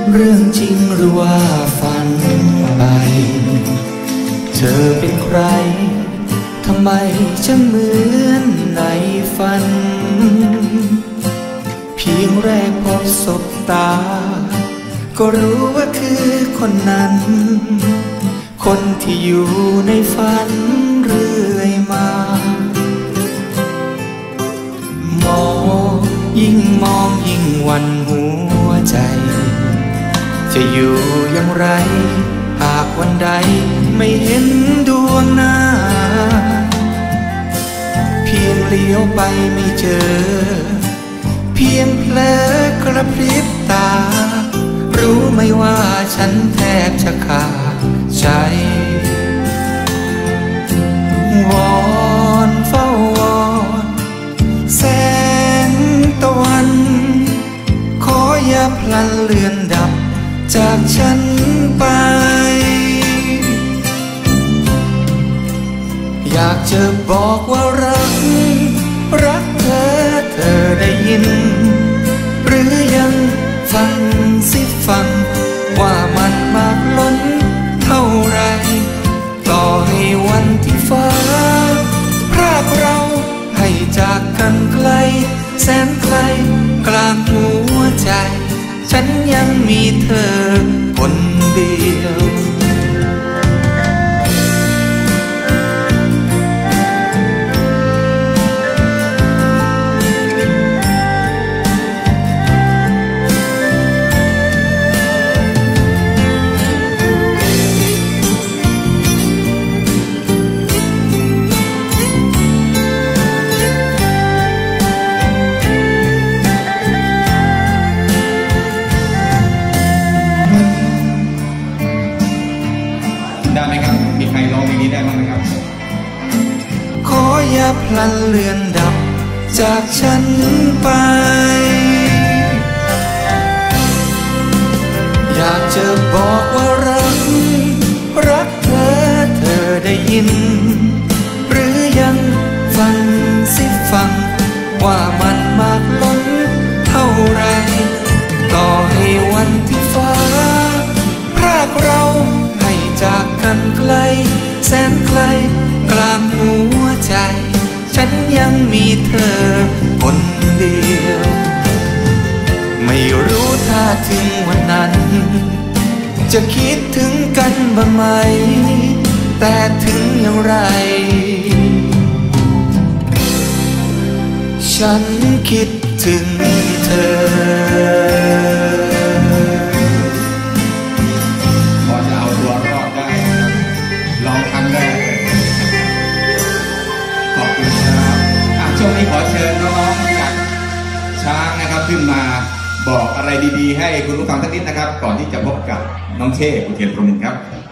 เรื่องจริงหรือว่าฝันไปเธอเป็นใครทำไมจะเหมือนในฝันเพียงแรกพบสบตาก็รู้ว่าคือคนนั้นคนที่อยู่ในฝันเรื่อยมายิ่งมองยิ่งหวั่นหัวใจจะอยู่อย่างไรหากวันใดไม่เห็นดวงหน้าเพียงเลี้ยวไปไม่เจอเพียงเพลอกระพริบตารู้ไหมว่าฉันแทบจะขาดใจวอนเฝ้าวอนแสงตะวันขออย่าพลันเลือนดับจากฉันไปอยากจะบอกว่ารักเธอได้ยินหรือยังฟังสิฟังว่ามันมากล้นเท่าไรต่อให้วันที่ฟ้าพรากเราให้จากกันไกลแสนไกลกลางหัวใจฉันยังมีเธอคนเดียวได้ไหมครับมีใครร้องเพลงนี้ได้บ้างไหมครับขออย่าพลันเลือนดับจากฉันไปอยากจะบอกว่ารักเธอได้ยินหรือยังฟังสิฟังว่ามันมากล้นเท่าไรต่อให้วันที่ฟ้าพรากเราให้จากกันไกลแสนไกลกลางหัวใจฉันยังมีเธอคนเดียวไม่รู้ถ้าถึงวันนั้นจะคิดถึงกันบ้างไหมแต่ถึงอย่างไรฉันคิดถึงเธอพอจะเอาตัวรอดได้ลองครั้งแรกขอบคุณครับช่วงนี้ขอเชิญน้องๆจากช้างนะครับขึ้นมาบอกอะไรดีๆให้คุณผู้ฟังสักนิดนะครับก่อนที่จะพบกับน้องเช่อุเทนพรหมินทร์ครับ